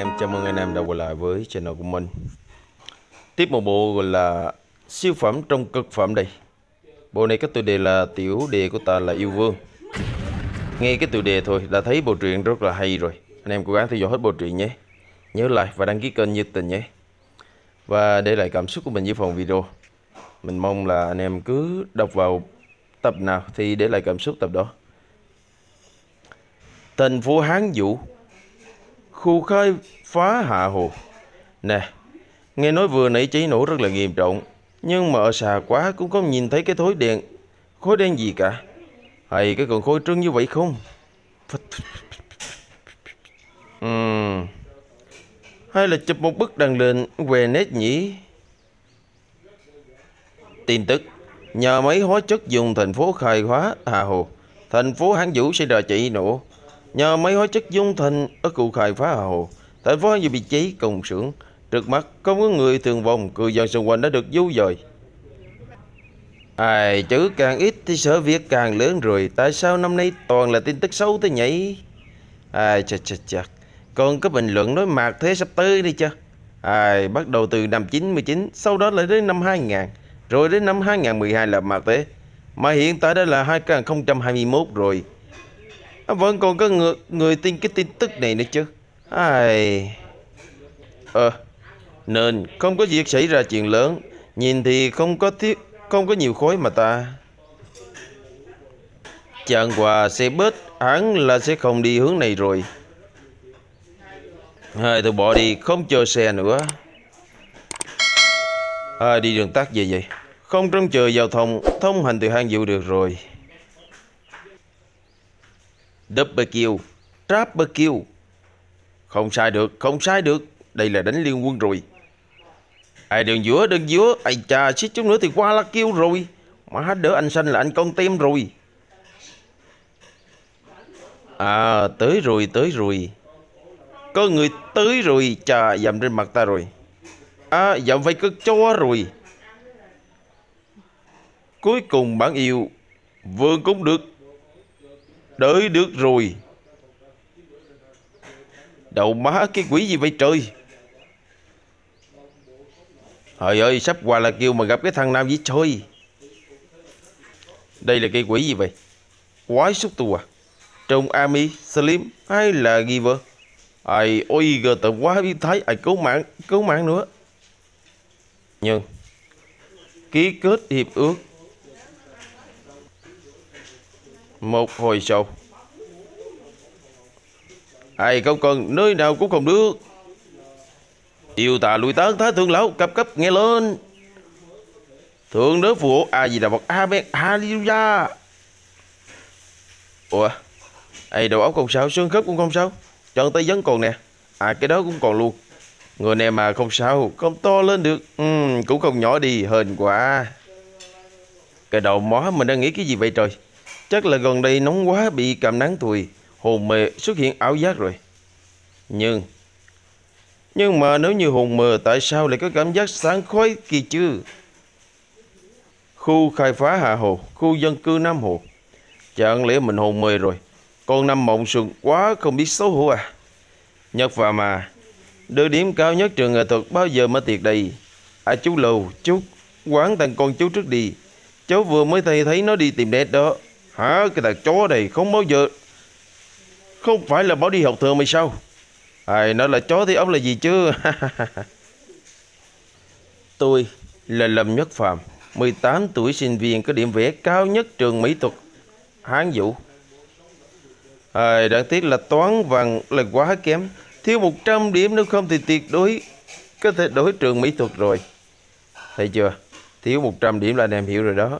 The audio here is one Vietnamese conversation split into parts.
em, chào mừng anh em đã quay lại với channel của mình. Tiếp một bộ gọi là siêu phẩm trong cực phẩm đây. Bộ này có tựa đề là Tiểu đề của ta là Yêu Vương. Nghe cái tựa đề thôi đã thấy bộ truyện rất là hay rồi. Anh em cố gắng theo dõi hết bộ truyện nhé. Nhớ like và đăng ký kênh nhiệt tình nhé. Và để lại cảm xúc của mình dưới phần video. Mình mong là anh em cứ đọc vào tập nào thì để lại cảm xúc tập đó. Thành phố Hán Vũ, khu khai phá Hạ Hồ. Nè, nghe nói vừa nãy cháy nổ rất là nghiêm trọng, nhưng mà ở xa quá cũng không nhìn thấy cái khối đen gì cả. Hay cái con khối trơn như vậy không? Hay là chụp một bức đăng lên về nét nhỉ? Tin tức: nhà máy hóa chất dùng thành phố khai hóa Hà Hồ, thành phố Hán Vũ xảy ra cháy nổ. Nhà máy hóa chất dung thành ở khu khai phá Hà Hồ, thành phố Hán Vũ bị cháy công xưởng. Trước mắt không có người thương vong, cư dân xung quanh đã được di dời. Ai chữ càng ít thì sợ việc càng lớn rồi. Tại sao năm nay toàn là tin tức xấu thế nhỉ? Ai chà, còn có bình luận nói mạc thế sắp tới đi chứ. Ai bắt đầu từ năm 99, sau đó lại đến năm 2000, rồi đến năm 2012 là mạc thế. Mà hiện tại đã là 2021 rồi. Vẫn còn có người tin cái tin tức này nữa chứ. Ai nên không có việc xảy ra chuyện lớn. Nhìn thì không có nhiều khói mà ta. Chẳng qua xe bus hẳn là sẽ không đi hướng này rồi. Tôi bỏ đi, không chờ xe nữa. Đi đường tắt về vậy, không trông chờ giao thông hành từ Hang Vũ được rồi. Double kill, triple kill. Không sai được. Đây là đánh liên quân rồi. Đừng giữa. Chà, xích chút nữa thì qua là kêu rồi. Má đỡ anh xanh là anh con tem rồi. Tới rồi. Có người tới rồi. Chà, dầm trên mặt ta rồi. Dầm phải cất chó rồi. Cuối cùng bản yêu vương cũng được. Đợi được rồi. Đầu má, cái quỷ gì vậy trời? Trời ơi, sắp qua là kêu mà gặp cái thằng nào vậy trời? Đây là cái quỷ gì vậy? Quái xúc tu à? Trông Ami, Slim hay là Giver? Ôi gờ tợn quá biến thái. Cứu mạng nữa. Nhưng ký kết hiệp ước. Một hồi sau. Không cần, nơi nào cũng không được. Yêu tà lùi tán thái thượng lão cấp nghe lên. Thượng đế phù hộ gì là bậc Amen Hallelujah. Ủa, đầu óc không sao, xương khớp cũng không sao, chân tay vẫn còn nè. Cái đó cũng còn luôn. Người này mà không sao, không to lên được. Cũng không nhỏ đi, hên quá. Cái đầu mó mình đang nghĩ cái gì vậy trời? Chắc là gần đây nóng quá bị cảm nắng tùy, hồn mê xuất hiện ảo giác rồi. Nhưng mà nếu như hồn mờ, tại sao lại có cảm giác sáng khoái kỳ chứ? Khu khai phá Hạ Hồ, khu dân cư Nam Hồ. Chẳng lẽ mình hồn mê rồi? Con nằm mộng sừng quá không biết xấu hổ à? Nhật và mà địa điểm cao nhất trường nghệ thuật bao giờ mở tiệc đây? Chú Lầu, chú quán thằng con chú trước đi. Cháu vừa mới thấy nó đi tìm đét đó. Cái thằng chó này không bao giờ. Không phải là bảo đi học thường mày sao? Nó là chó thì ông là gì chứ? Tôi là Lâm Nhất Phàm, 18 tuổi, sinh viên có điểm vẽ cao nhất trường mỹ thuật Hán Vũ. Đáng tiếc là toán văn là quá kém, thiếu 100 điểm, nếu không thì tuyệt đối có thể đổi trường mỹ thuật rồi. Thấy chưa? Thiếu 100 điểm là anh em hiểu rồi đó.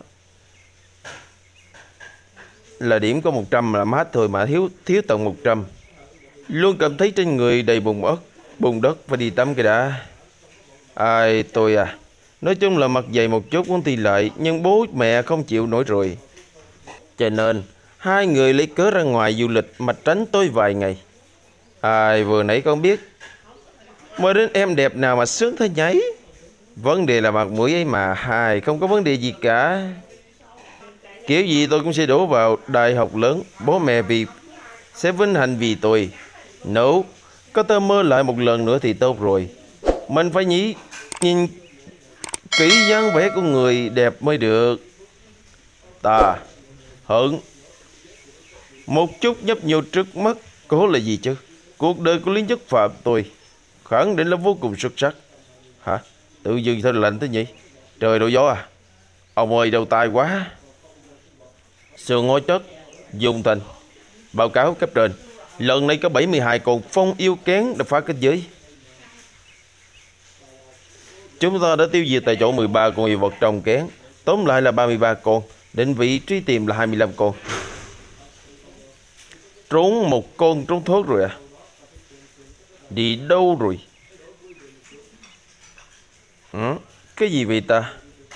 Là điểm có 100 là mát thôi mà thiếu tận 100. Luôn cảm thấy trên người đầy bùn đất, phải đi tắm cái đã. Tôi nói chung là mặt dày một chút muốn thi lại, nhưng bố mẹ không chịu nổi rồi. Cho nên hai người lấy cớ ra ngoài du lịch mà tránh tôi vài ngày. Vừa nãy con biết mới đến em đẹp nào mà sướng thế nhảy. Vấn đề là mặt mũi ấy mà. Không có vấn đề gì cả. Kiểu gì tôi cũng sẽ đổ vào đại học lớn. Bố mẹ sẽ vinh hạnh vì tôi. Có tơ mơ lại một lần nữa thì tốt rồi. Mình phải nhìn kỹ dáng vẻ của người đẹp mới được. Ta hận một chút nhấp nhô trước mắt cố là gì chứ? Cuộc đời của Lý Nhất Phạm tôi khẳng định là vô cùng xuất sắc. Hả? Tự dưng sao lạnh thế nhỉ? Trời đổ gió à? Ông ơi đau tai quá. Sườn ngôi chất dùng thành báo cáo cấp trên, lần này có 72 con phong yêu kén đã phá kết giới. Chúng ta đã tiêu diệt tại chỗ 13 con yêu vật trong kén, tóm lại là 33 con, định vị truy tìm là 25 con. Trốn một con trốn thoát rồi à? Đi đâu rồi? Cái gì vậy ta?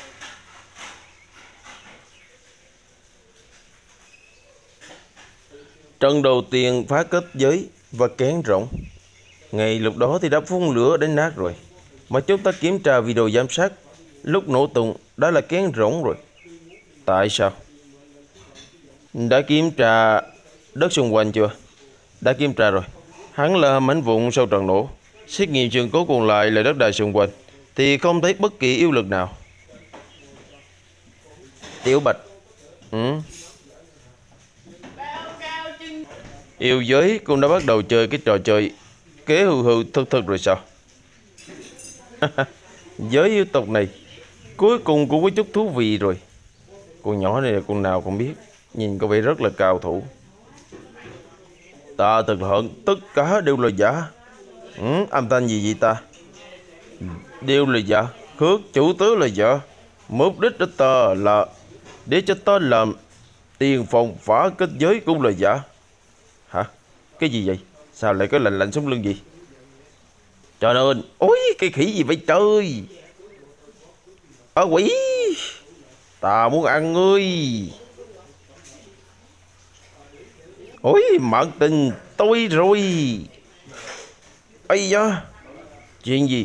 Trận đầu tiên phá kết giới và kén rỗng. Ngay lúc đó thì đã phun lửa đến nát rồi. Mà chúng ta kiểm tra video giám sát, lúc nổ tung đã là kén rỗng rồi. Tại sao? Đã kiểm tra đất xung quanh chưa? Đã kiểm tra rồi. Hẳn là mảnh vụn sau trận nổ. Xét nghiệm trường cố còn lại là đất đai xung quanh thì không thấy bất kỳ yêu lực nào. Tiểu Bạch. Yêu giới cũng đã bắt đầu chơi cái trò chơi kế hư thực rồi sao? Giới yêu tộc này cuối cùng cũng có chút thú vị rồi. Con nhỏ này là con nào không biết, nhìn có vẻ rất là cao thủ. Ta thật hận tất cả đều là giả. Âm thanh gì vậy ta? Đều là giả. Khước chủ tớ là giả. Mục đích của ta là để cho ta làm tiền phòng phá kết giới cũng là giả. Hả? Cái gì vậy? Sao lại có lạnh lạnh sống lưng gì? Cho nên, ôi cái khỉ gì vậy trời? Quỷ, ta muốn ăn ngươi. Ôi mạng tình tôi rồi. Ây da, chuyện gì?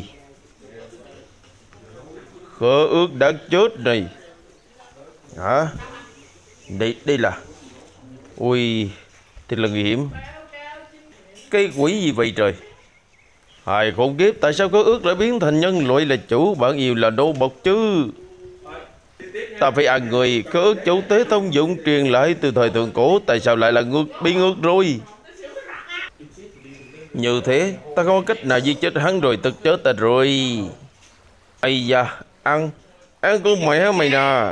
Khơ ước đã chết này. Hả? Đây là. Ui, thật là nguy hiểm. Cái quỷ gì vậy trời? Hài khủng khiếp, tại sao khơ ước lại biến thành nhân loại là chủ, bản yêu là nô bộc chứ? Ta phải ăn người. Khơ ước chủ tế thông dụng truyền lại từ thời thượng cổ, tại sao lại là bị ngược rồi? Như thế ta không có cách nào giết chết hắn rồi, thực chết ta rồi. Ây da, ăn con mẹ mày nè.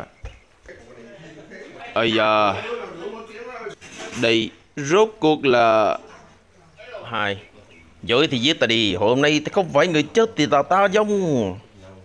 Ây da, đây rốt cuộc là hai. Giỏi thì giết ta đi, hôm nay ta không phải người chết thì ta giống.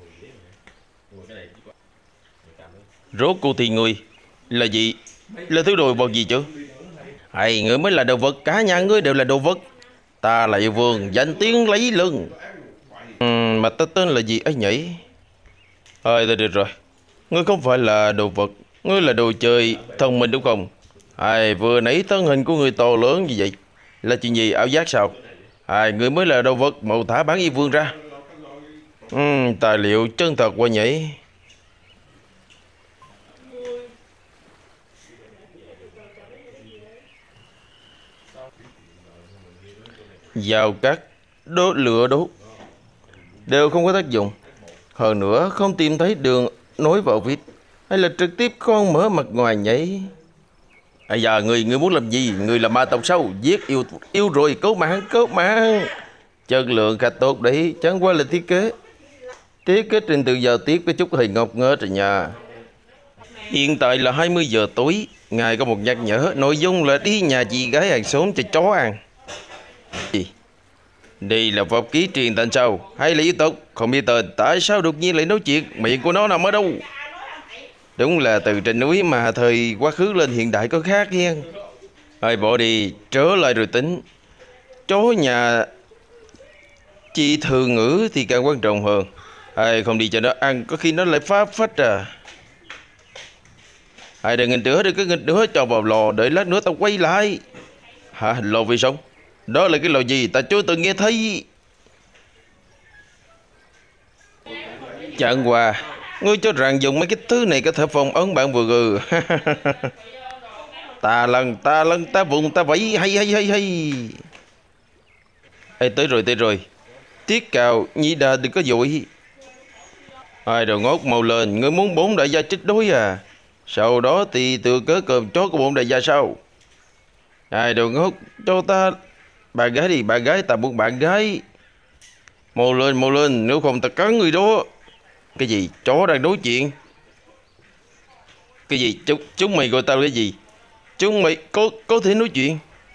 Rốt cuộc thì người là gì? Là thứ đồ vật gì chứ? Hay người mới là đồ vật, cả nhà ngươi đều là đồ vật. Ta là yêu vương, danh tiếng lấy lưng. Mà ta tên là gì ấy nhỉ? Ta được rồi. Ngươi không phải là đồ vật, ngươi là đồ chơi thông minh đúng không? Vừa nãy thân hình của người to lớn như vậy là chuyện gì, ảo giác sao? Ngươi mới là đồ vật, mau thả bán yêu vương ra. Tài liệu chân thật quá nhỉ. Dao cắt, đốt lửa đốt đều không có tác dụng. Hơn nữa không tìm thấy đường nối vào vít, hay là trực tiếp con mở mặt ngoài nhảy. Giờ người muốn làm gì? Người là ma tộc sao? Giết yêu rồi, cứu mạng. Chất lượng khá tốt đấy, chẳng qua là thiết kế trình tự giao tiếp có chút hơi ngọc nghếch rồi nha. Hiện tại là 20 giờ tối. Ngài có một nhắc nhở, nội dung là đi nhà chị gái hàng xóm cho chó ăn. Gì? Đây là pháp ký truyền thành sao? Hay là yêu tộc? Không biết tên, tại sao đột nhiên lại nói chuyện? Miệng của nó nằm ở đâu? Đúng là từ trên núi mà thời quá khứ lên hiện đại có khác hen. Bỏ đi, trở lại rồi tính. Chó nhà chị thường ngữ thì càng quan trọng hơn. Không đi cho nó ăn, có khi nó lại phá phách à. Đừng nghịch nữa, cho vào lò, đợi lát nữa tao quay lại. Lò vì sống? Đó là cái lò gì? Ta chưa từng nghe thấy. Chẳng qua, ngươi cho rằng dùng mấy cái thứ này có thể phòng ấn bạn vừa gừ. Ta lần, ta vùng, ta vẫy, hay. Ê, tới rồi, tới rồi. Tiết Cào, Nhĩ Đà đừng có vội. Ai đồ ngốc, mau lên, ngươi muốn 4 đại gia chết đối à? Sau đó thì tự cớ cơm chó của 4 đại gia sao? Ai đồ ngốc, cho ta bạn gái đi, bạn gái, ta muốn bạn gái. Mau lên, nếu không ta cắn người đó. Cái gì, chó đang nói chuyện? Cái gì, chúng mày gọi tao cái gì? Chúng mày có thể nói chuyện?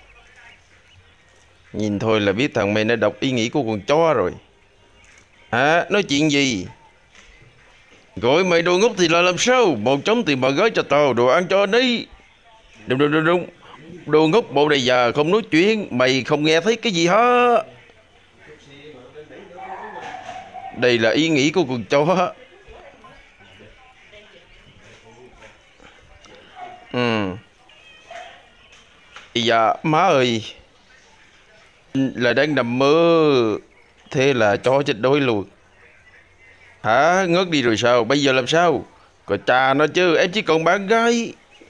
Nhìn thôi là biết thằng mày đã đọc ý nghĩ của con chó rồi. Hả, nói chuyện gì? Gọi mày đồ ngốc thì là làm sao? Một trống tiền bà gái cho tao, đồ ăn cho anh ấy. Đúng. Đồ ngốc bộ này già không nói chuyện. Mày không nghe thấy cái gì hả? Đây là ý nghĩ của con chó. Dạ má ơi, là đang nằm mơ. Thế là chó chết đói luôn. Hả, ngất đi rồi sao? Bây giờ làm sao? Còn cha nó chứ, em chỉ còn bạn gái.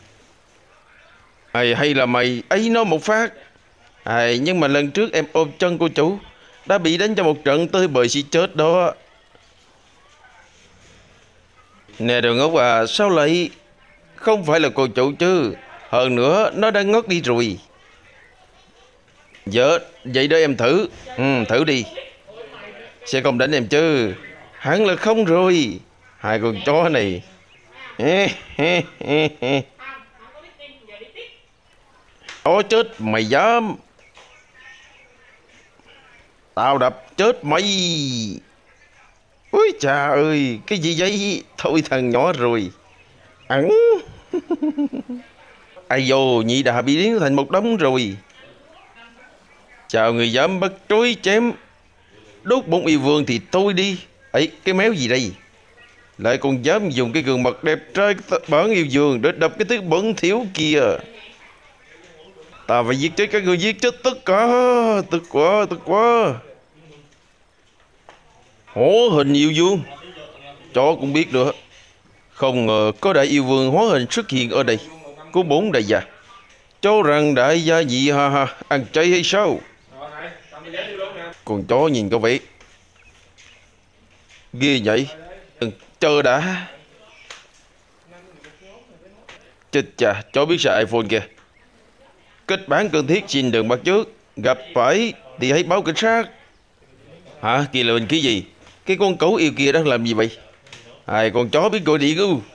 Hay là mày ấy nó một phát. Nhưng mà lần trước em ôm chân cô chủ, đã bị đánh cho một trận tới bời si chết đó. Nè đồ ngốc à, sao lại không phải là cô chủ chứ? Hơn nữa nó đang ngất đi rồi. Dạ, vậy đó em thử. Thử đi. Sẽ không đánh em chứ? Hẳn là không rồi. Hai con chó này. Chó chết mày dám? Tao đập chết mày. Ôi cha ơi, cái gì vậy? Thôi thằng nhỏ rồi. Ẵng. Ai vô, Nhị Đà bị biến thành một đống rồi. Chào người dám bắt trối chém đốt bóng yêu vương thì tôi đi. Ấy, cái méo gì đây? Lại còn dám dùng cái gương mặt đẹp trai bản yêu vương để đập cái thứ bẩn thỉu kia. Ta phải giết chết các người, giết chết tất cả. Tức quá. Hóa hình yêu vương. Chó cũng biết nữa. Không ngờ có đại yêu vương hóa hình xuất hiện ở đây. Có 4 đại gia. Cho rằng đại gia gì ha, ăn chay hay sao? Con chó nhìn có vẻ ghê vậy. Chờ đã. Chết chà, chó biết xài iPhone kìa. Kết bạn cần thiết xin đừng bắt chước. Gặp phải thì hãy báo cảnh sát. Hả, kia là bình khí gì? Cái con cẩu yêu kia đang làm gì vậy? Con chó biết gọi điện ư?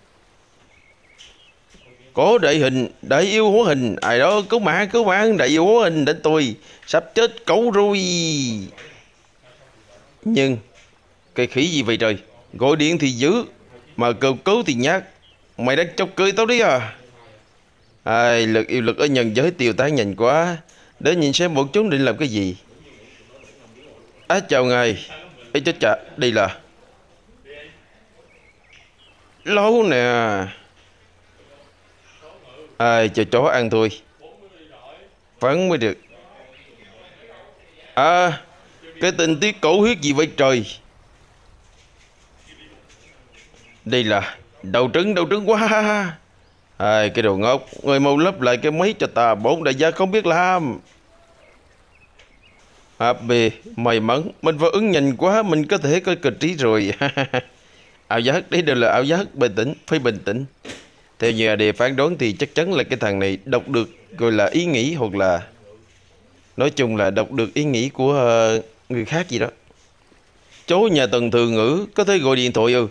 Có đại hình, đại yêu hóa hình. Ai đó, cứu mạng, đại yêu hóa hình đến tôi. Sắp chết cẩu rồi. Nhưng cái khỉ gì vậy trời? Gọi điện thì dữ, mà cầu cứu thì nhát. Mày đang chọc cười tao đi à? Lực yêu lực ở nhân giới tiêu tán nhanh quá. Để nhìn xem bọn chúng định làm cái gì. Chào ngài. Ê chết chà, đây là Lâu nè. Cho chó ăn thôi. Phán mới được. Cái tình tiết cổ huyết gì vậy trời? Đây là đầu trứng quá. Cái đồ ngốc, người mau lấp lại cái máy cho ta, 4 đại gia không biết làm. Bề, may mắn, mình phản ứng nhanh quá, mình có thể có kịch trí rồi. Ảo giác, đấy đều là ảo giác, bình tĩnh, phải bình tĩnh. Theo như AD phán đoán thì chắc chắn là cái thằng này đọc được gọi là ý nghĩ, hoặc là nói chung là đọc được ý nghĩ của người khác gì đó. Chó nhà Tần Thường Ngữ có thể gọi điện thoại ư?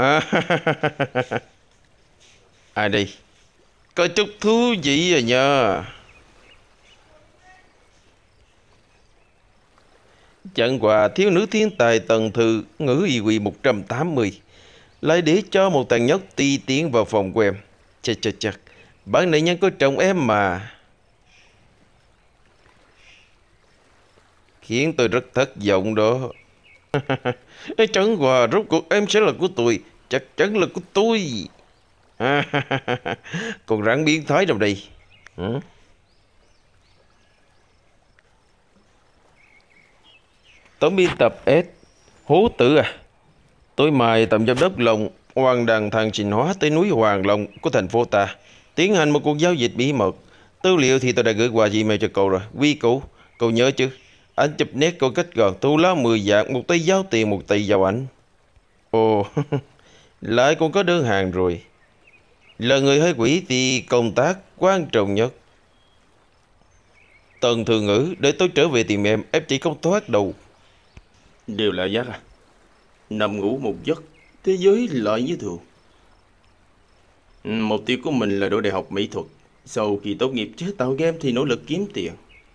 Ai đây? Có chút thú vị rồi nha. Chẳng qua thiếu nữ thiên tài Tần Thư Ngữ y quỳ 180 lại để cho một thằng nhóc ti tiến vào phòng của em. Chắc bạn này nhân có chồng em mà. Khiến tôi rất thất vọng đó. Chẳng qua rốt cuộc em sẽ là của tôi. Chắc chắn là của tôi. Còn rắn biến thái đâu đây? Tổng biên tập S Hố Tử à? Tôi mời tổng giám đốc Long Hoàng Đằng Thằng Trình Hóa tới núi Hoàng Long của thành phố ta tiến hành một cuộc giao dịch bí mật. Tư liệu thì tôi đã gửi qua email cho cậu rồi. Quy cũ, cậu nhớ chứ? Anh chụp nét có cách gần tu lá 10 vạn, một tay giao tiền, một tay giao ảnh. Ồ, lại còn có đơn hàng rồi. Là người hái quỷ thì công tác quan trọng nhất. Tần Thường Ngữ, để tôi trở về tìm em chỉ không thoát đâu. Đều là giác à. Nằm ngủ một giấc, thế giới lại như thường. Mục tiêu của mình là đỗ đại học mỹ thuật. Sau khi tốt nghiệp chế tạo game thì nỗ lực kiếm tiền,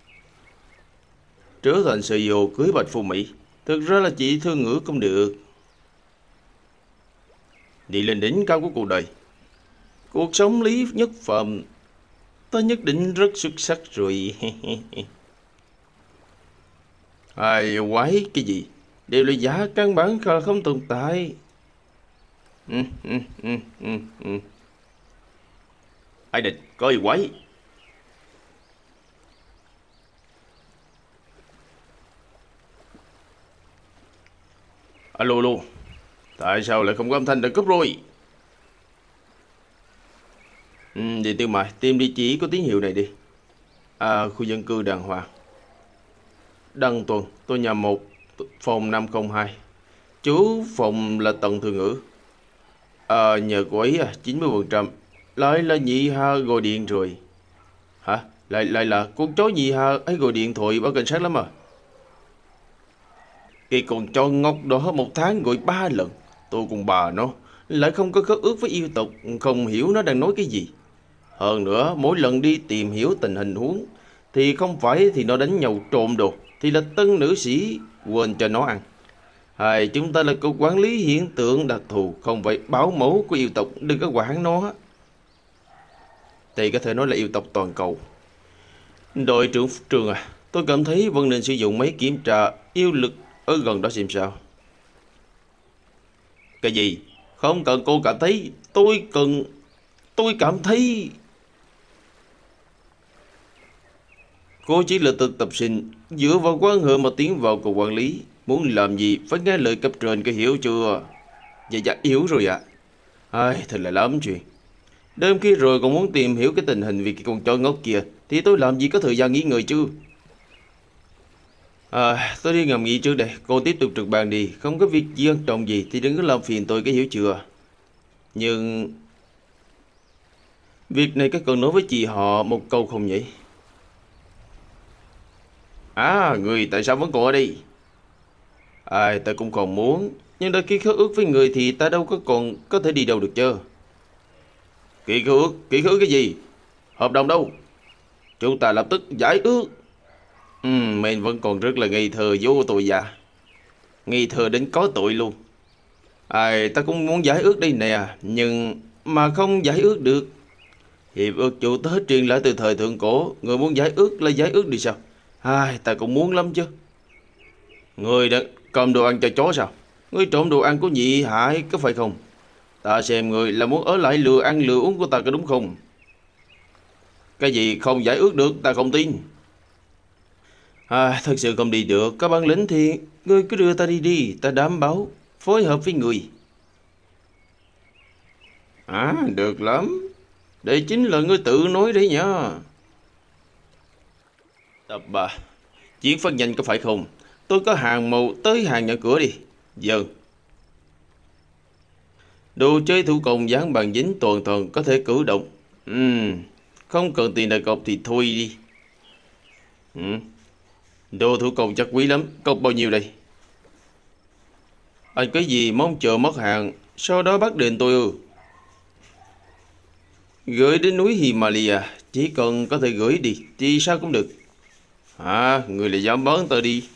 trở thành CEO cưới Bạch Phú Mỹ. Thực ra là chị Thương Ngữ cũng được. Đi lên đỉnh cao của cuộc đời, cuộc sống lý nhất phẩm, ta nhất định rất xuất sắc rồi. Ai quái cái gì, đều là giả, căn bản là không tồn tại. Ai định có gì quái. Alo, alo. Tại sao lại không có âm thanh đợt cấp rồi? Đi Tiêu Mại, tìm địa chỉ có tín hiệu này đi. Khu dân cư đàng hoàng. Đăng Tuần, tôi nhà 1, phòng 502. Chú phòng là Tần Thường Ngữ. Nhờ cô ấy 90%. Lại là nhị Hà gọi điện rồi. Hả? Lại là con chó nhị Hà ấy gọi điện thoại báo cảnh sát lắm à? Cái con chó ngốc đó 1 tháng gọi 3 lần. Tôi cùng bà nó lại không có khớp ước với yêu tộc, không hiểu nó đang nói cái gì. Hơn nữa, mỗi lần đi tìm hiểu tình hình huống thì không phải thì nó đánh nhau trộm đồ, thì là tân nữ sĩ quên cho nó ăn. Chúng ta là cục quản lý hiện tượng đặc thù, không phải bảo mẫu của yêu tộc, đừng có quản nó. Thì có thể nói là yêu tộc toàn cầu. Đội trưởng Trường à, tôi cảm thấy vẫn nên sử dụng máy kiểm tra yêu lực ở gần đó xem sao. Cái gì? Không cần cô cảm thấy, tôi cảm thấy. Cô chỉ là thực tập sinh, dựa vào quan hệ mà tiến vào cục quản lý. Muốn làm gì phải nghe lời cấp trên, có hiểu chưa? Dạ hiểu rồi ạ. Thật là lắm chuyện. Đêm kia rồi còn muốn tìm hiểu cái tình hình vì cái con chó ngốc kia, thì tôi làm gì có thời gian nghỉ ngơi chứ. Tôi đi ngầm nghỉ trước đây. Cô tiếp tục trực ban đi. Không có việc gì quan trọng gì thì đừng có làm phiền tôi, cái hiểu chưa? Nhưng việc này các cần nói với chị họ một câu không nhỉ? Người tại sao vẫn còn ở đây? Ta cũng còn muốn, nhưng đôi khi khế ước với người thì ta đâu có còn có thể đi đâu được chứ. Ký khế ước cái gì? Hợp đồng đâu? Chúng ta lập tức giải ước. Mình vẫn còn rất là ngây thơ vô tội dạ. Ngây thơ đến có tội luôn. Ta cũng muốn giải ước đây nè, nhưng mà không giải ước được. Hiệp ước chủ tớ truyền lại từ thời thượng cổ, người muốn giải ước là giải ước đi sao? Ta cũng muốn lắm chứ. Người đã cầm đồ ăn cho chó sao? Người trộm đồ ăn của nhị Hải có phải không? Ta xem người là muốn ở lại lừa ăn lừa uống của ta có đúng không? Cái gì không giải ước được ta không tin. Thật sự không đi được. Có bản lĩnh thì ngươi cứ đưa ta đi, ta đảm bảo phối hợp với người. Được lắm. Đây chính là ngươi tự nói đấy nhá. Tập 3. Chuyển phát nhanh có phải không? Tôi có hàng màu tới hàng nhà cửa đi. Giờ đồ chơi thủ công dán bàn dính toàn có thể cử động. Không cần tiền đặt cọc thì thôi đi. Đồ thủ công chắc quý lắm. Cọc bao nhiêu đây? Anh cái gì mong chờ mất hàng, sau đó bắt đền tôi gửi đến núi Himalaya. Chỉ cần có thể gửi đi thì sao cũng được. Người lại dám bán tôi đi.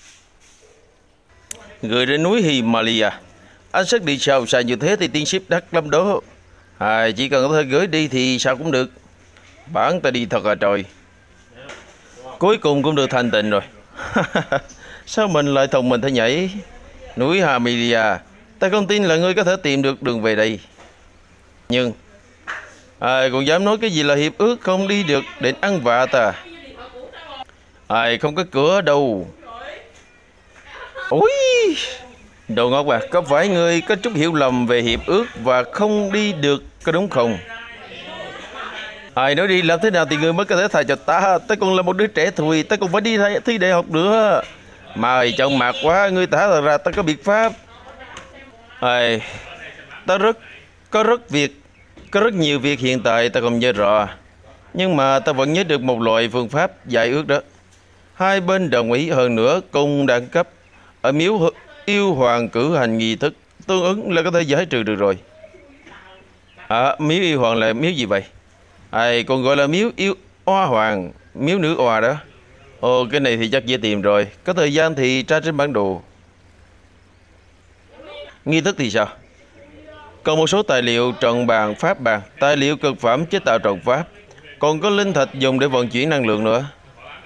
Gửi đến núi Himalaya? Anh xác định sao xa như thế thì tiền ship đắt lắm đó. Chỉ cần có thể gửi đi thì sao cũng được. Bán ta đi thật trời. Cuối cùng cũng được thành tịnh rồi. Sao mình lại thông minh thế nhảy? Núi Himalaya, ta không tin là ngươi có thể tìm được đường về đây. Nhưng ai còn dám nói cái gì là hiệp ước không đi được để ăn vạ ta? Không có cửa đâu. Ôi, đồ ngốc à, có phải ngươi có chút hiểu lầm về hiệp ước và không đi được có đúng không? Ai nói đi, làm thế nào thì ngươi mới có thể thay cho ta? Ta còn là một đứa trẻ tuổi, ta còn phải đi thi đại học nữa. Mà chồng mạc quá, ngươi thả ta ra, ta có biện pháp. Ai, ta có rất nhiều việc hiện tại ta không nhớ rõ. Nhưng mà ta vẫn nhớ được một loại phương pháp giải ước đó. Hai bên đồng ý, hơn nữa cùng đẳng cấp. Ở miếu yêu hoàng cử hành nghi thức tương ứng là có thể giải trừ được rồi. Miếu yêu hoàng là miếu gì vậy? Còn gọi là miếu yêu oa hoàng, miếu nữ oa đó. Ồ, cái này thì chắc dễ tìm rồi. Có thời gian thì tra trên bản đồ. Nghi thức thì sao? Còn một số tài liệu trận bàn, pháp bàn, tài liệu cực phẩm chế tạo trận pháp. Còn có linh thạch dùng để vận chuyển năng lượng nữa.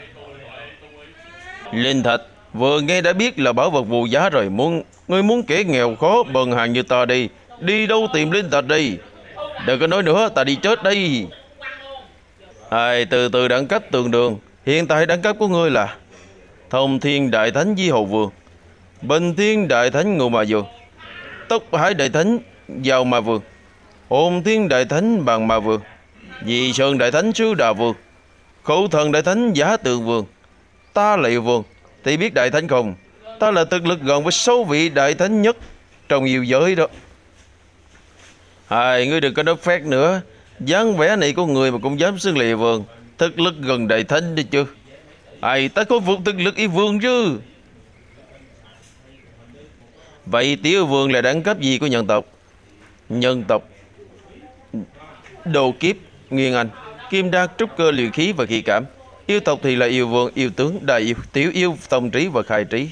Linh thạch, vừa nghe đã biết là bảo vật vô giá rồi. Ngươi muốn kẻ nghèo khó bần hàng như ta đi. Đi đâu tìm linh thạch đi? Đừng có nói nữa, ta đi chết đây. Từ từ đẳng cấp tương đương. Hiện tại đẳng cấp của ngươi là Thông Thiên Đại Thánh Di Hầu Vương, Bình Thiên Đại Thánh Ngũ Ma Vương, Tốc Hải Đại Thánh Giao Ma Vương, Hồn Thiên Đại Thánh Bàn Ma Vương, Dị Sơn Đại Thánh Sư Đà Vương, Khẩu Thần Đại Thánh Giá Tượng Vương. Ta là yêu vương thì biết Đại Thánh không? Ta là thực lực gần với 6 vị Đại Thánh nhất trong yêu giới đó. Ngươi đừng có nói phét nữa. dáng vẻ này của người mà cũng dám xưng là yêu vương, thực lực gần Đại Thánh đi chứ. Ta có phục thực lực yêu vương chứ. Vậy tiểu vương là đẳng cấp gì của nhân tộc? Nhân tộc Đồ Kiếp, Nguyên Anh, Kim Đan, Trúc Cơ, Luyện Khí và Khí Cảm. Yêu tộc thì là yêu vương, yêu tướng, đại yêu, tiểu yêu, tông trí và khai trí.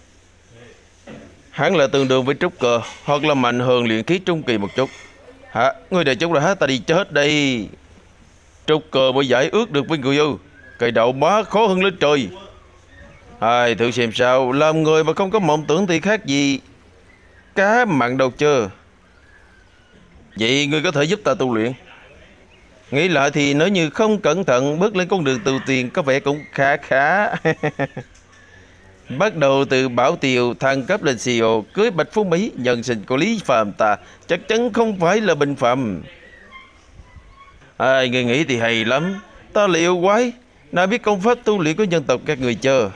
Hắn là tương đương với Trúc Cơ, hoặc là mạnh hơn Luyện Khí trung kỳ một chút. Ngươi đợi chút là ta đi chết đây. Trúc Cơ mới giải ước được với người yêu. Cây đậu má khó hơn lên trời. Thử xem sao. Làm người mà không có mộng tưởng thì khác gì cá mặn đâu chưa. Vậy ngươi có thể giúp ta tu luyện. Nghĩ lại thì nếu như không cẩn thận bước lên con đường tu tiên có vẻ cũng khá khá. Bắt đầu từ Bảo Tiều thăng cấp lên CEO, cưới Bạch Phú Mỹ, nhân sinh của Lý Phàm ta chắc chắn không phải là bình phạm. Người nghĩ thì hay lắm. Ta là yêu quái, nào biết công pháp tu luyện của nhân tộc các người chờ.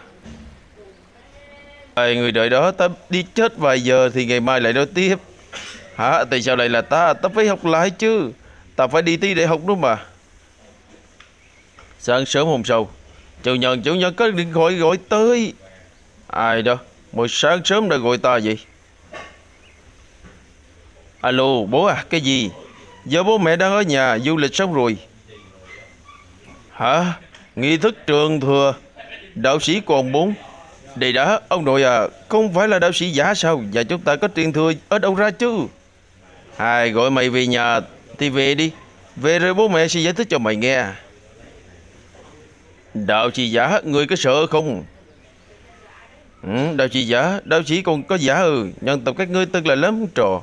Người đợi đó, ta đi chết vài giờ thì ngày mai lại nói tiếp. Tại sao lại là ta? Ta phải học lại chứ. Ta phải đi thi đại học nữa mà. Sáng sớm hôm sau, chủ nhân có điện thoại gọi tới. Ai đó, mới sáng sớm đã gọi ta vậy? Alo, bố à, cái gì? Giờ bố mẹ đang ở nhà du lịch xong rồi. Nghi thức trường thừa, đạo sĩ còn 4. Đây đã, ông nội à, không phải là đạo sĩ giả sao? Và chúng ta có truyền thừa ở đâu ra chứ? Gọi mày về nhà thì về đi. Về rồi bố mẹ sẽ giải thích cho mày nghe. Đạo sĩ giả, người có sợ không? Đạo sĩ giả, đạo sĩ còn có giả nhân tộc các ngươi tức là lắm trò.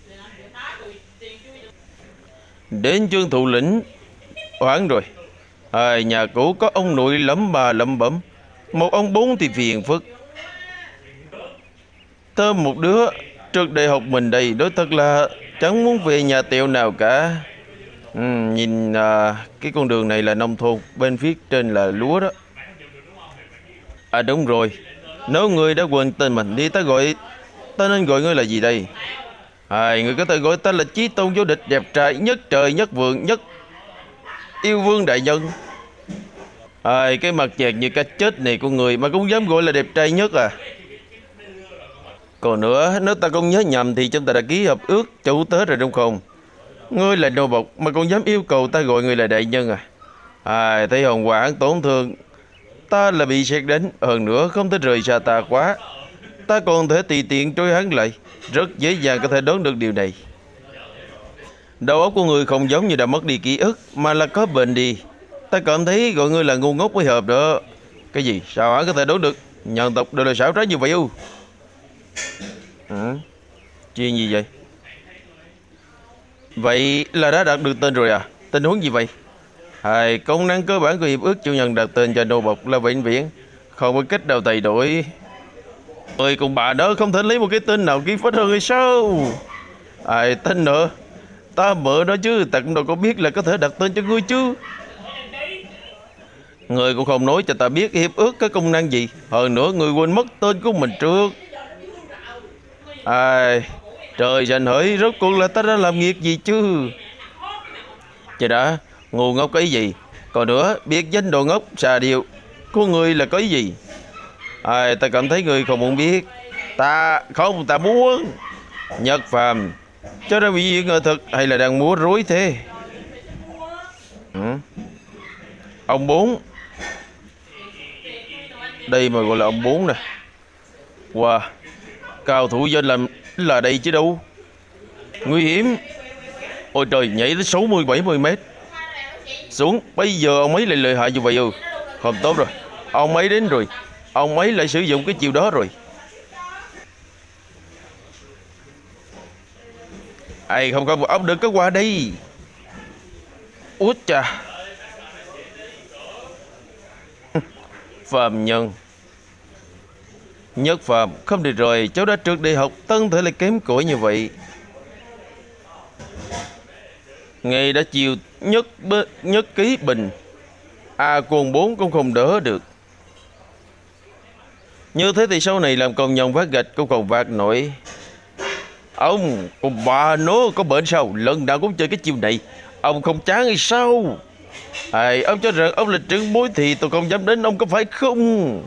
Đến chương thủ lĩnh oán rồi. Nhà cũ có ông nội lắm bà lẩm bẩm, một ông 4 thì phiền phức. Thơm một đứa trước đại học mình đây, đối thật là chẳng muốn về nhà tẹo nào cả. Nhìn cái con đường này là nông thôn, bên phía trên là lúa đó. Đúng rồi, nếu ngươi đã quên tên mình đi, ta nên gọi ngươi là gì đây? Ngươi có thể gọi ta là Chí Tôn vô địch, đẹp trai nhất trời nhất vượng nhất yêu vương đại nhân. Cái mặt chẹt như cá chết này của người mà cũng dám gọi là đẹp trai nhất à? Còn nữa, nếu ta không nhớ nhầm thì chúng ta đã ký hợp ước chủ tớ rồi đúng không? Ngươi là nô bộc mà còn dám yêu cầu ta gọi ngươi là đại nhân à? Thấy hồn quả tổn thương ta là bị sét đánh, hơn nữa không thể rời xa ta quá. Ta còn thể tùy tiện trôi hắn lại, rất dễ dàng có thể đoán được điều này. Đầu óc của người không giống như đã mất đi ký ức, mà là có bệnh đi. Ta cảm thấy gọi ngươi là ngu ngốc mới hợp đó. Cái gì? Sao hắn có thể đoán được? Nhân tộc đều là xảo trá như vậy ư? Chuyện gì vậy? Vậy là đã đạt được tên rồi à? Tình huống gì vậy? Công năng cơ bản của hiệp ước chủ nhân đặt tên cho nô bộc là vĩnh viễn, không có cách nào thay đổi. Ơi, cùng bà đó không thể lấy một cái tên nào ký phết hơn hay sao? Tên nữa, Ta mơ đó chứ, ta cũng đâu có biết là có thể đặt tên cho ngươi chứ. Ngươi cũng không nói cho ta biết hiệp ước có công năng gì. Hơn nữa ngươi quên mất tên của mình trước. Ai, trời xanh hỡi, rốt cuộc là ta đã làm nghiệt gì chứ? Trời đã, ngu ngốc cái gì? Còn nữa, biệt danh đồ ngốc, xà điêu của ngươi là cái gì? Ai, ta cảm thấy ngươi không muốn biết. Ta muốn. Nhất Phàm cho ra bị diễn nghệ thuật hay là đang múa rối thế? Ông Bốn. Đây mà gọi là ông Bốn nè. Wow, cao thủ danh làm là đây chứ đâu. Nguy hiểm. Ôi trời, nhảy tới 60-70 mét xuống. Bây giờ ông ấy lại lợi hại như vậy ư? Không tốt rồi, ông ấy đến rồi. Ông ấy lại sử dụng cái chiều đó rồi. Ai không, ông đừng có qua đây. Út chà. Phàm nhân. Nhất Phàm, không được rồi, cháu đã trượt đại học, tân thể lại kém cỏi như vậy. Ngày đã chiều nhất ký bình. Con 4 cũng không đỡ được. Như thế thì sau này làm công nhân vác gạch cũng còn vác nổi. Ông, con bà nó có bệnh sao? Lần nào cũng chơi cái chiêu này. Ông không chán hay sao? Ông cho rằng ông là trưởng bối thì tôi không dám đến, ông có phải không?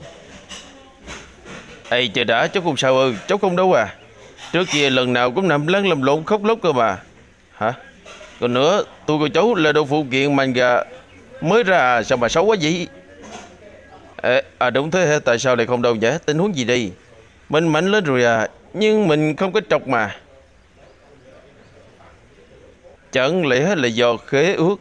Chờ đã, cháu không sao ư? Cháu không đâu à? Trước kia lần nào cũng nằm lăn làm lộn khóc lóc cơ mà. Hả? Còn nữa, tôi của cháu là đồ phụ kiện màn gà mới ra, sao mà xấu quá vậy? Đúng thế, tại sao lại không đâu vậy? Tình huống gì đi? Mình mạnh lên rồi à, nhưng mình không có trọc mà. Chẳng lẽ là do khế ước?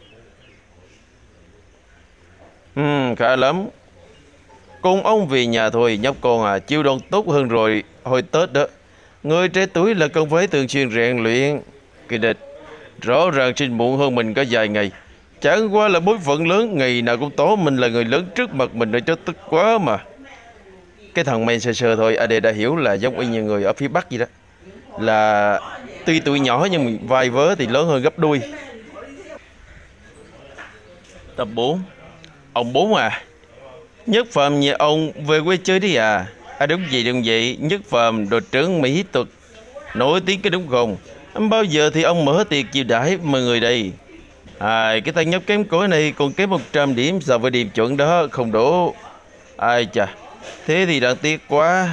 Khá lắm. Cùng ông về nhà thôi, nhóc con à, chiêu đòn tốt hơn rồi. Hồi Tết đó, người trẻ tuổi là cần phải thường xuyên rèn luyện. Kỳ địch rõ ràng sinh muộn hơn mình có vài ngày, chẳng qua là bối phận lớn, ngày nào cũng tỏ mình là người lớn trước mặt mình để cho tức quá mà. Cái thằng men sơ sơ thôi, AD đã hiểu là giống y như người ở phía Bắc vậy đó. Là tuy tuổi nhỏ nhưng vai vớ thì lớn hơn gấp đôi. Tập 4. Ông Bốn à, Nhất Phàm nhà ông về quê chơi đi à? Đúng vậy, Nhất Phàm đội trưởng mỹ thuật nổi tiếng cái đúng không? Bao giờ thì ông mở tiệc chiêu đãi mọi người đây? Cái thằng nhóc kém cỏi này còn kém 100 điểm so với điểm chuẩn đó, không đủ. Chà, thế thì đáng tiếc quá.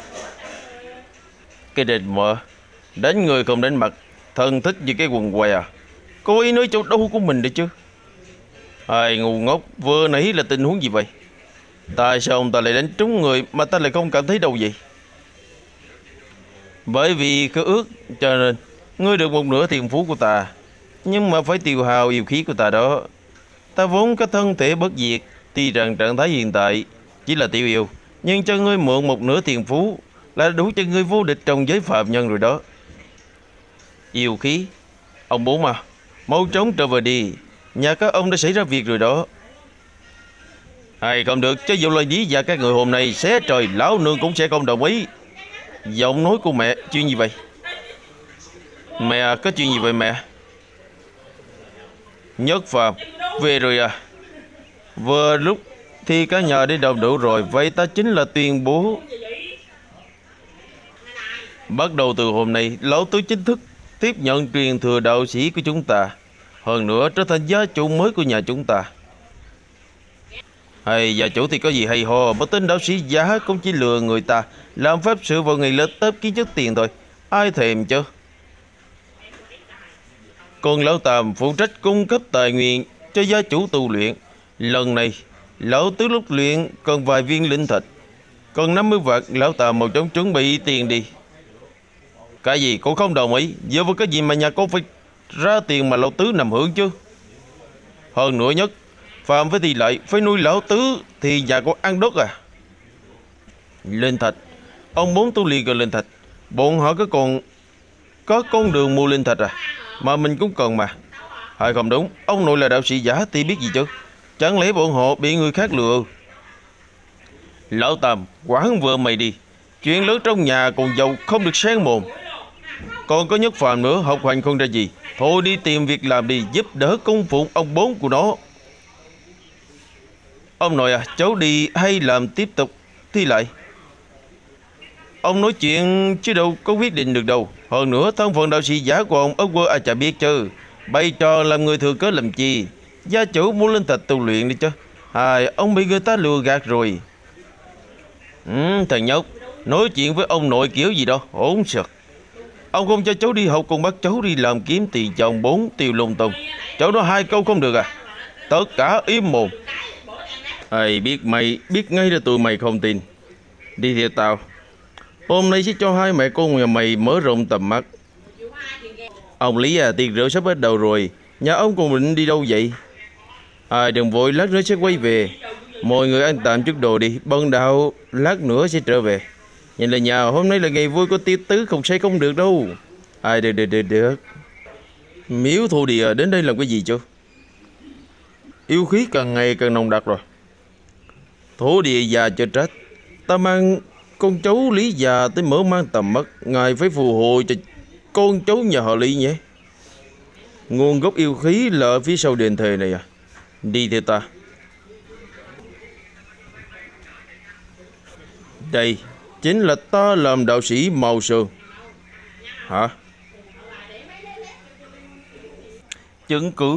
Cái địch mờ, đánh người không đánh mặt, thân thích như cái quần què à? Cô ý nói chỗ đâu của mình đấy chứ. Ngu ngốc, vừa nãy là tình huống gì vậy? Tại sao ông ta lại đánh trúng người mà ta lại không cảm thấy đâu vậy? Bởi vì khế ước, cho nên ngươi được một nửa tiền phú của ta, nhưng mà phải tiêu hao yêu khí của ta đó. Ta vốn có thân thể bất diệt, tuy rằng trạng thái hiện tại chỉ là tiêu yêu, nhưng cho ngươi mượn một nửa tiền phú là đủ cho ngươi vô địch trong giới phạm nhân rồi đó. Yêu khí? Ông Bốn mà, mau chóng trở về đi, nhà các ông đã xảy ra việc rồi đó. Không được, cho dù là lý do các người hôm nay xé trời, lão nương cũng sẽ không đồng ý. Giọng nói của mẹ, chuyện gì vậy? Mẹ, có chuyện gì vậy mẹ? Nhất Phàm về rồi à? Vừa lúc thì cả nhà đi đồng đủ rồi, vậy ta chính là tuyên bố bắt đầu từ hôm nay, lão tứ chính thức tiếp nhận truyền thừa đạo sĩ của chúng ta, hơn nữa trở thành gia chủ mới của nhà chúng ta. Gia chủ thì có gì hay ho, bất tin đạo sĩ giả cũng chỉ lừa người ta, làm pháp sự vào ngày lễ Tết kiếm chút tiền thôi, ai thèm chứ. Còn lão Tam phụ trách cung cấp tài nguyên cho gia chủ tu luyện. Lần này lão tứ lúc luyện cần vài viên linh thạch, còn 50 vạn, lão Tam mau chóng chuẩn bị tiền đi. Cái gì cũng không đồng ý, dựa vào cái gì mà nhà con phải ra tiền mà lão tứ nằm hưởng chứ? Hơn nữa Nhất Phàm phải thì lại phải nuôi lão tứ thì nhà con ăn đốt à? Linh thạch, ông Bốn tu luyện cần linh thạch, bọn họ có con đường mua linh thạch à? Mà mình cũng cần mà. Không đúng, ông nội là đạo sĩ giả thì biết gì chứ? Chẳng lẽ bọn họ bị người khác lừa? Lão Tam, quản vợ mày đi, chuyện lớn trong nhà còn giàu không được sáng mồm. Còn có Nhất Phàm nữa, học hành không ra gì, Thôi đi tìm việc làm đi, giúp đỡ cung phụng ông bố của nó. Ông nội à, cháu đi hay làm tiếp tục thi lại? Ông nói chuyện chứ đâu có quyết định được đâu. Hơn nữa thân phận đạo sĩ giả của ông ở quê ai chả biết chứ. Bày trò làm người thừa cớ làm chi? Gia chủ muốn lên thạch tu luyện đi chứ. Ông bị người ta lừa gạt rồi. Thằng nhóc, nói chuyện với ông nội kiểu gì đó, ổn sực. Ông không cho cháu đi học còn bắt cháu đi làm kiếm tiền cho ông bốn tiêu lung tung. Cháu nói 2 câu không được à? Tất cả im mồm. Biết mày, biết ngay là tụi mày không tin. Đi theo tao. Hôm nay sẽ cho hai mẹ con nhà mày mở rộng tầm mắt. Ông Lý à, tiền rượu sắp hết đầu rồi. Nhà ông còn định đi đâu vậy? Đừng vội, lát nữa sẽ quay về. Mọi người ăn tạm chút đồ đi. Bần đạo lát nữa sẽ trở về. Nhìn là nhà hôm nay là ngày vui, có tiết tứ không say không được đâu. Được. Miếu thổ địa đến đây làm cái gì chứ? Yêu khí càng ngày càng nồng đặc rồi. Thổ địa già cho trách. Ta mang con cháu Lý già tới mở mang tầm mắt. Ngài phải phù hộ cho con cháu nhà họ Lý nhé. Nguồn gốc yêu khí là ở phía sau đền thờ này à? Đi theo ta. Đây chính là ta làm đạo sĩ Mao Sơn. Hả? Chứng cứ?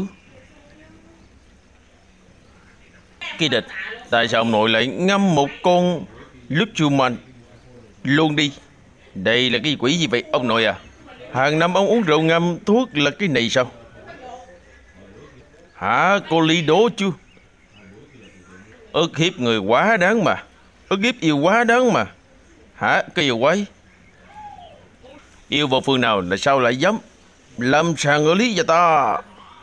Kỳ địch, tại sao ông nội lại ngâm một con Luchuman luôn đi? Đây là cái quỷ gì vậy ông nội à? Hàng năm ông uống rượu ngâm thuốc là cái này sao? Hả, cô Ly đố chưa? Ức hiếp người quá đáng mà. Ức hiếp yêu quá đáng mà. Hả, cái yêu quái? Yêu vào phương nào là sao lại dám làm sàng ở Lý gia ta?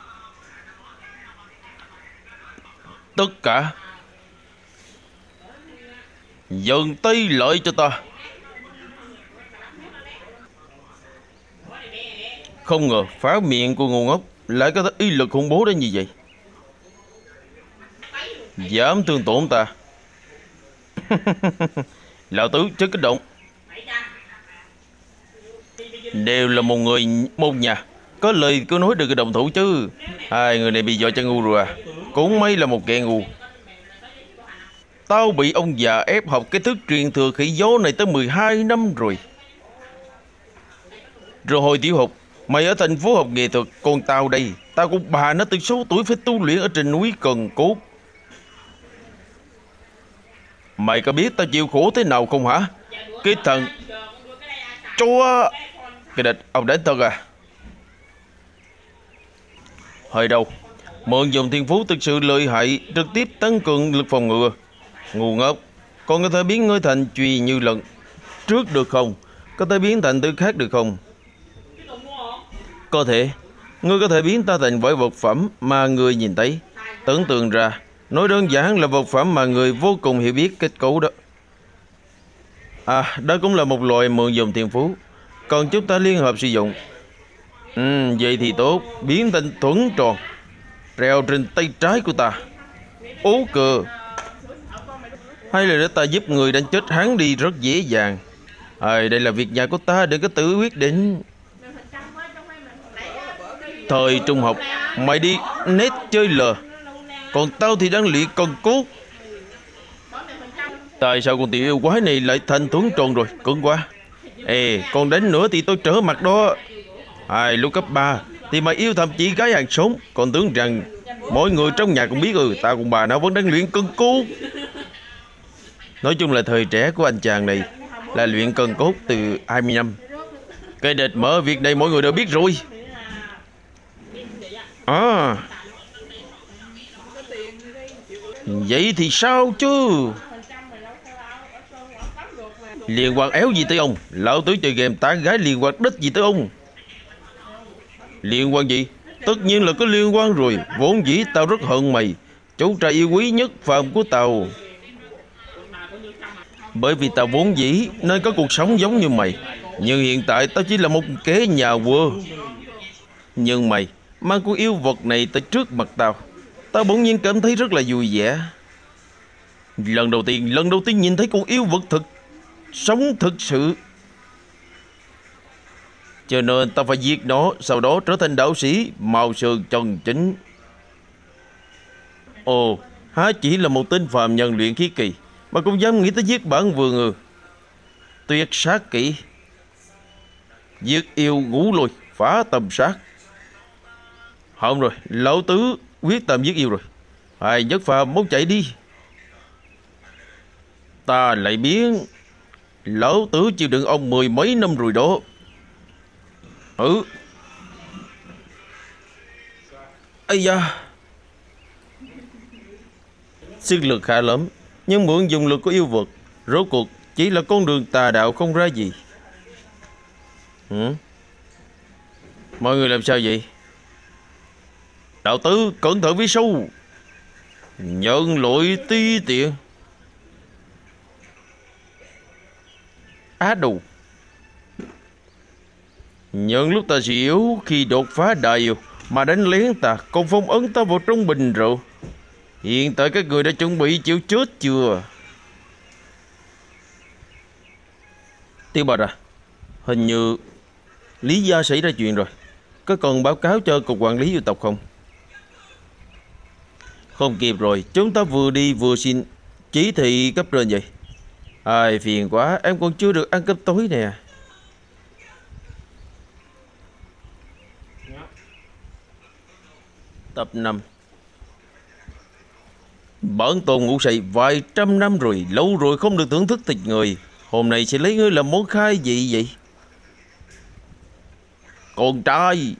Tất cả dần tay lợi cho ta. Không ngờ phá miệng của ngu ngốc lại có ý lực khủng bố đến như vậy. Dám thương tổn ta. Lão tứ chớ kích động. Đều là một người một nhà, có lời cứ nói được cái đồng thủ chứ. Hai người này bị dọa cho ngu rồi à? Cũng may là một kẻ ngu. Tao bị ông già ép học cái thức truyền thừa khỉ gió này tới 12 năm rồi. Rồi hồi tiểu học mày ở thành phố học nghệ thuật, còn tao đây, tao cũng bà nó từ 6 tuổi phải tu luyện ở trên núi Cần Cốt. Mày có biết tao chịu khổ thế nào không hả? Cái thằng chó. Cái địch, ông đánh thật à? Hơi đâu, mượn dùng thiên phú thực sự lợi hại, trực tiếp tăng cường lực phòng ngự. Ngu ngốc, còn có thể biến ngươi thành Truy Như Lần trước được không? Có thể biến thành thứ khác được không? Có thể. Ngươi có thể biến ta thành bởi vật phẩm mà người nhìn thấy. Tưởng tượng ra, nói đơn giản là vật phẩm mà người vô cùng hiểu biết kết cấu đó. Đó cũng là một loại mượn dùng thiên phú. Còn chúng ta liên hợp sử dụng. Vậy thì tốt. Biến thành thuẫn tròn treo trên tay trái của ta. Ố cờ. Hay là để ta giúp người đánh chết hắn đi rất dễ dàng. Đây là việc nhà của ta, đừng có tự quyết định. Thời trung học mày đi nét chơi lờ, còn tao thì đang luyện Cần Cốt. Tại sao con tiểu yêu quái này lại thành thuẫn tròn rồi? Cứng quá. Còn đánh nữa thì tôi trở mặt đó. Lúc cấp 3 thì mày yêu thầm chị gái hàng xóm, còn tưởng rằng mọi người trong nhà cũng biết tao cùng bà nó vẫn đang luyện Cần Cốt. Nói chung là thời trẻ của anh chàng này là luyện Cần Cốt từ 20 năm. Cái địch mở việc này mọi người đều biết rồi. Vậy thì sao chứ? Liên quan éo gì tới ông? Lão tử chơi game tán gái liên quan đích gì tới ông? Liên quan gì? Tất nhiên là có liên quan rồi. Vốn dĩ tao rất hận mày, cháu trai yêu quý nhất phàm của tao. Bởi vì tao vốn dĩ nên có cuộc sống giống như mày, nhưng hiện tại tao chỉ là một kẻ nhà quơ. Nhưng mày mang con yêu vật này tới trước mặt tao, tao bỗng nhiên cảm thấy rất là vui vẻ. Lần đầu tiên nhìn thấy con yêu vật sống thực sự. Cho nên ta phải giết nó, sau đó trở thành đạo sĩ Mao Sơn chân chính. Ồ, há chỉ là một tên phàm nhân luyện khí kỳ mà cũng dám nghĩ tới giết bản vương ư? Tuyệt sát kỹ, giết yêu ngũ lôi, phá tâm sát. Không rồi, lão tứ quyết tâm giết yêu rồi. Hai nhất phàm muốn chạy đi. Ta lại biến lão tứ chịu đựng ông 10 mấy năm rồi đó. Ừ. Ây da, sức lực khá lắm, nhưng mượn dùng lực của yêu vật, rốt cuộc chỉ là con đường tà đạo không ra gì. Mọi người làm sao vậy? Đạo tứ cẩn thận phía sau, nhận lỗi ti tiện. Á đồ, nhận lúc ta suy yếu khi đột phá đại yêu mà đánh lén ta, còn phong ấn ta vào trong bình rượu. Hiện tại các người đã chuẩn bị chịu chết chưa? Tiêu Bạch à, hình như Lý gia xảy ra chuyện rồi. Có cần báo cáo cho cục quản lý yêu tộc không? Không kịp rồi, chúng ta vừa đi vừa xin chỉ thị cấp trên vậy. Ai phiền quá, em còn chưa được ăn cơm tối nè. Tập 5. Bản tôn ngủ say vài trăm năm rồi, lâu rồi không được thưởng thức thịt người. Hôm nay sẽ lấy ngươi làm món khai gì vậy? Con trai,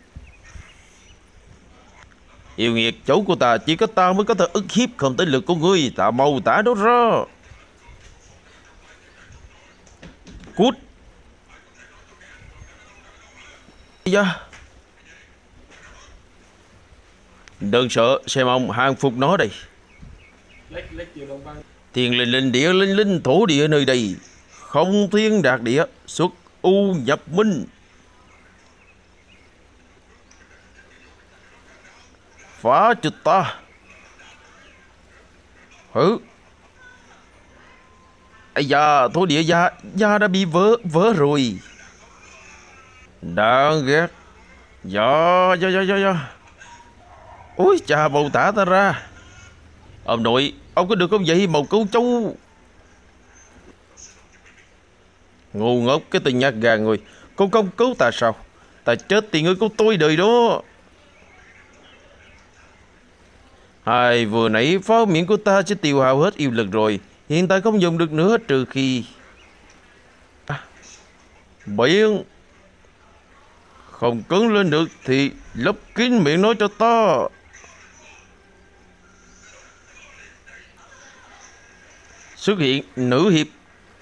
yêu nghiệt, chỗ của ta chỉ có ta mới có thể ức hiếp không tới lực của ngươi. Ta mau tả đó ra. Cút. Da. Đừng sợ, xem ông hàng phục nó đây. Thiên linh linh, địa linh linh, thổ địa nơi đây không thiên đạt địa, xuất u nhập minh. Phá cho ta. Hử? Ây da, thổ địa da đã bị vỡ rồi. Đáng ghét. Dạ. Ôi chà, bầu tả ta ra. Ông nội, ông có được không vậy màu cứu chú? Ngu ngốc cái tên nhát gà người. Con không cứu ta sao? Ta chết thì ngươi cứu tôi đời đó. Hai vừa nãy pháo miệng của ta sẽ tiêu hao hết yêu lực rồi. Hiện tại không dùng được nữa trừ khi biến. Không cứng lên được thì lấp kín miệng nói cho ta. Xuất hiện nữ hiệp.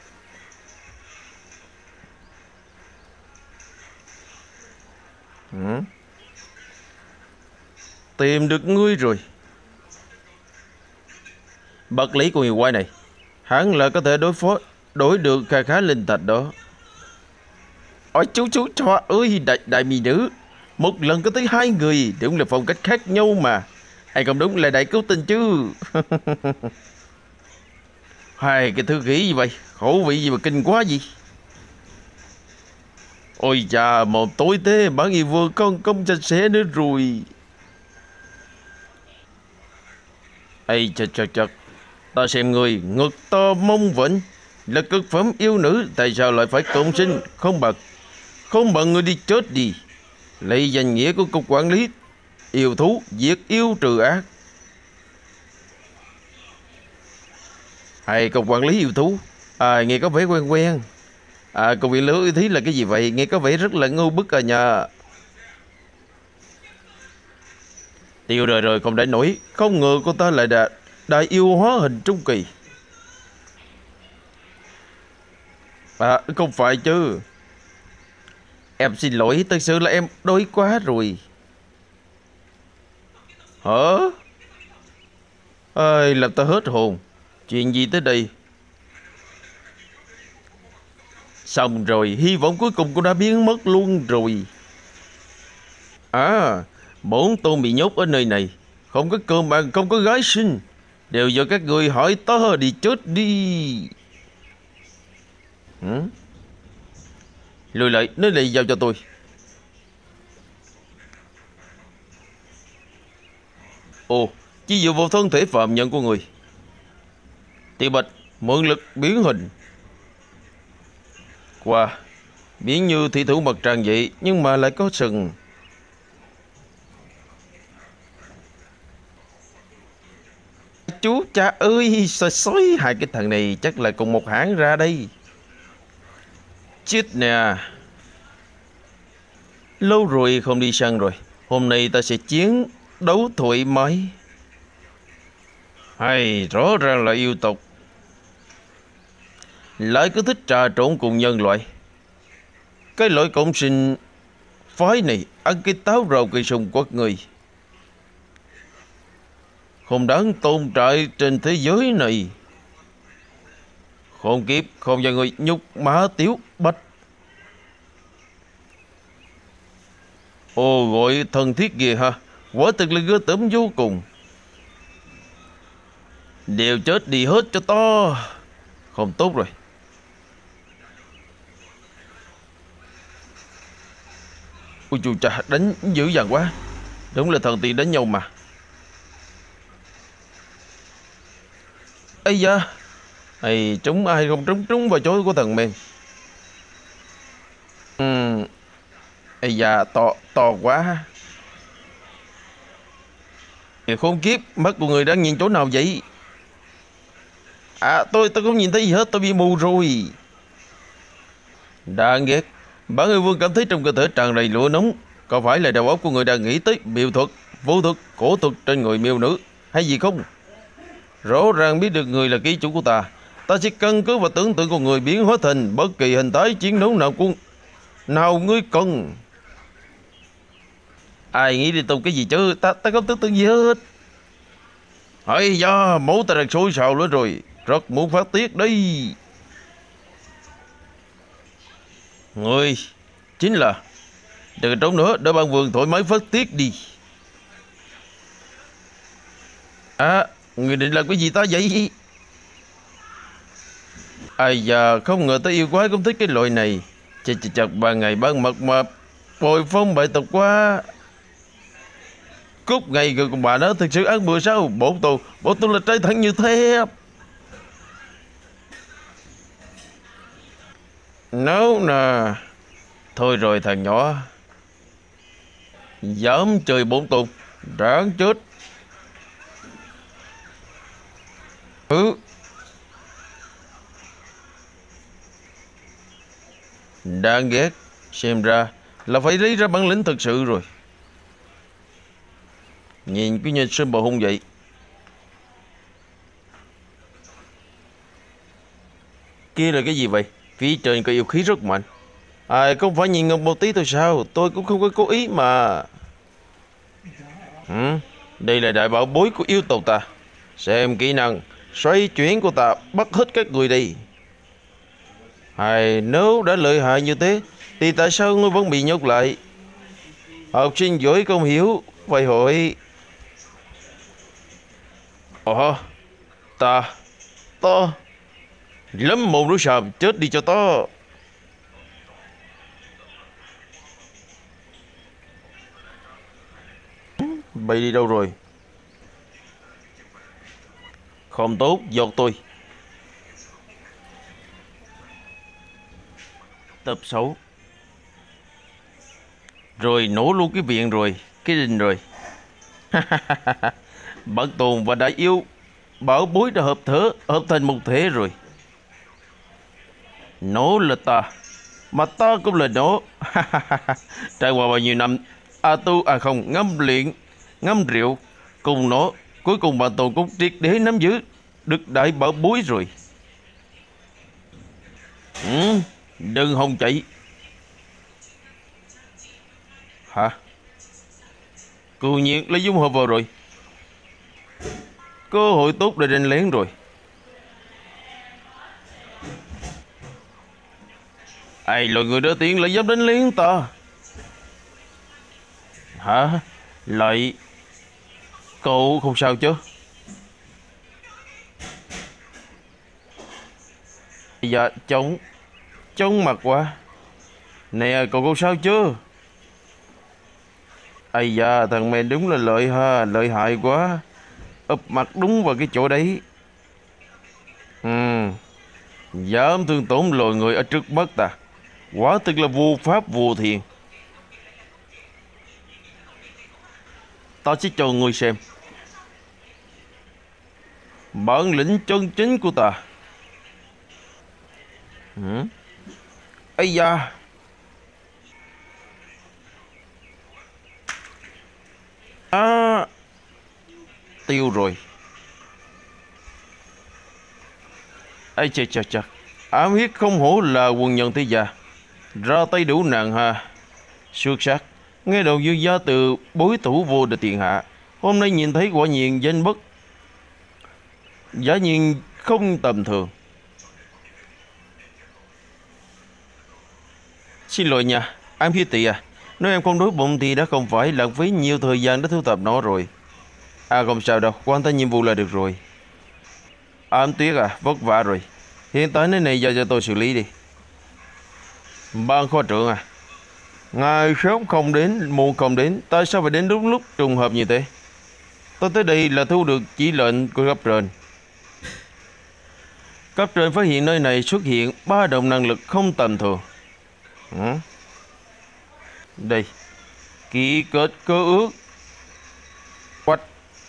Tìm được ngươi rồi. Bật lý của người quay này, hắn là có thể đổi được khá linh thạch đó. Ôi chú cho ơi, đại mỹ nữ, một lần có tới 2 người, đúng là phong cách khác nhau mà. Hay không đúng là đại cứu tinh chứ. Hai cái thư kỹ gì vậy, khẩu vị gì mà kinh quá gì. Ôi chà, một tối thế bản yêu vừa con công sạch sẽ nữa rồi. Ây chật, ta xem người ngực to mông vịnh là cực phẩm yêu nữ, tại sao lại phải cộng sinh? Không bằng người đi chết đi, lấy danh nghĩa của cục quản lý yêu thú diệt yêu trừ ác. Hay cục quản lý yêu thú nghe có vẻ quen. Cục viện lửa yêu thí là cái gì vậy? Nghe có vẻ rất là ngu bức à nha. Tiêu rồi không đánh nổi. Không ngờ cô ta lại đại yêu hóa hình trung kỳ. Không phải chứ. Em xin lỗi, thật sự là em đói quá rồi. Hả? Ơi, làm ta hết hồn. Chuyện gì tới đây? Xong rồi, hy vọng cuối cùng cô đã biến mất luôn rồi. Bốn tôn bị nhốt ở nơi này, không có cơm ăn, không có gái sinh, đều do các người hỏi tớ đi chết đi. Lùi lại, nơi này giao cho tôi. Ồ, chỉ dựa vào thân thể phạm nhân của người. Tiểu Bạch mượn lực biến hình. Wow, biến như thị thủ mặt trăng vậy, nhưng mà lại có sừng. Chú cha ơi, sao xối hai cái thằng này chắc là cùng một hãng ra đây. Chết nè. Lâu rồi không đi săn rồi. Hôm nay ta sẽ chiến đấu thoải mái. Hay, rõ ràng là yêu tộc. Lại cứ thích trà trộn cùng nhân loại. Cái loại cộng sinh phái này ăn cái táo rau cây sung quất người. Không đáng tồn tại trên thế giới này. Khốn kiếp, không cho người nhục mã Tiểu Bạch. Ồ, gọi thân thiết kìa ha. Quả thực là ghê tởm vô cùng. Đều chết đi hết cho to. Không tốt rồi. Ôi chú cha, đánh dữ dằn quá. Đúng là thần tiên đánh nhau mà. Ây da. Ây, trúng ai không trúng vào chối của thằng men. Ây da, to quá. Khốn kiếp, mắt của người đang nhìn chỗ nào vậy? À, tôi không nhìn thấy gì hết, tôi bị mù rồi. Đáng ghét. Bản Yêu Vương cảm thấy trong cơ thể tràn đầy lửa nóng. Có phải là đầu óc của người đang nghĩ tới miêu thuật, vũ thuật, cổ thuật trên người miêu nữ hay gì không? Rõ ràng biết được người là ký chủ của ta. Ta chỉ căn cứ vào tưởng tượng của người biến hóa thành bất kỳ hình thái chiến đấu nào ngươi cần. Ai nghĩ đi tung cái gì chứ? Ta không tưởng tượng gì hết. Hãy da, máu ta đang sôi sào lên rồi. Rất muốn phát tiết đây. Người chính là đừng trốn nữa, để ban vườn thoải mái phát tiết đi. À, người định làm cái gì ta vậy? Ai da, không ngờ tới yêu quái cũng thích cái loại này. Chật ban ngày ban mặt mà bồi phong bại tục quá. Cút ngay rồi cùng bà nó thực sự ăn bữa sao? Bổn tù là trai thẳng như thép. Nấu nè. Thôi rồi thằng nhỏ. Dám chơi bổn tù, đáng chết. Đáng ghét. Xem ra là phải lấy ra bản lĩnh thật sự rồi. Nhìn cái nhân sinh bò hung vậy. Kia là cái gì vậy? Phía trên có yêu khí rất mạnh. Không phải nhìn ngọc một tí thôi sao? Tôi cũng không có cố ý mà. Đây là đại bảo bối của yêu tộc ta. Xem kỹ năng xoay chuyển của ta, bắt hết các người đi. Nếu đã lợi hại như thế thì tại sao ngươi vẫn bị nhốt lại? Học sinh giỏi không hiểu, phải hỏi. Ta lắm mồm đứa sàm, chết đi cho to. Bay đi đâu rồi? Không tốt, giọt tôi. Tập 6. Rồi nổ luôn cái viện rồi, cái đình rồi. Bản tồn và đại yêu bảo bối đã hợp thành một thể rồi. Nổ là ta, mà ta cũng là nổ. Trải qua bao nhiêu năm ngâm rượu cùng nó, cuối cùng bản tồn cũng triệt để nắm giữ được đại bảo bối rồi. Đừng hòng chạy. Hả? Cù nhiên lấy dung hợp vào rồi. Cơ hội tốt để đánh lén rồi. Loài người đỡ tiếng lại dám đánh lén ta. Hả? Lại cậu không sao chứ? Dạ chóng mặt quá. Nè cậu sao chứ? Ây da, thằng mày đúng là lợi hại quá. Ụp mặt đúng vào cái chỗ đấy. Dám thương tổn loài người ở trước mắt ta, quả thực là vô pháp vô thiên. Ta sẽ cho ngươi xem bản lĩnh chân chính của ta. Ây da, tiêu rồi. Ây chà, ám huyết không hổ là quần nhân thế gia, ra tay đủ nặng ha. Xuất sắc, nghe đầu dương gia từ bối thủ vô địch tiền hạ, hôm nay nhìn thấy quả nhiên danh bất giá nhiên không tầm thường. Xin lỗi nha, ám huyết tỷ à, nếu em không đói bụng thì đã không phải lãng phí nhiều thời gian để thu thập nó rồi. Không sao đâu, hoàn thành nhiệm vụ là được rồi. Ám tuyết à, vất vả rồi. Hiện tại nơi này giao cho tôi xử lý đi. Ban khoa trưởng à, ngài sớm không đến, muộn không đến, tại sao phải đến đúng lúc trùng hợp như thế? Tôi tới đây là thu được chỉ lệnh của cấp trên. Cấp trên phát hiện nơi này xuất hiện ba động năng lực không tầm thường. Đây, ký kết cơ ước. Quách.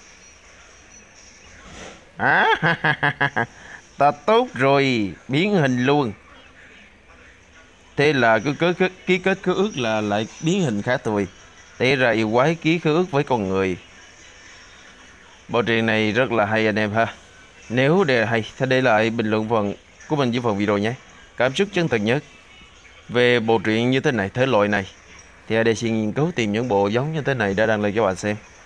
Ta tốt rồi, biến hình luôn. Thế là ký kết cơ ước là lại biến hình khác tôi. Thế ra yêu quái ký cơ ước với con người. Bộ truyện này rất là hay anh em ha. Nếu đề hay, hãy để lại bình luận phần của mình dưới phần video nhé. Cảm xúc chân thật nhất về bộ truyện như thế này, thể loại này thì ở đây xin nghiên cứu tìm những bộ giống như thế này đã đăng lên cho bạn xem.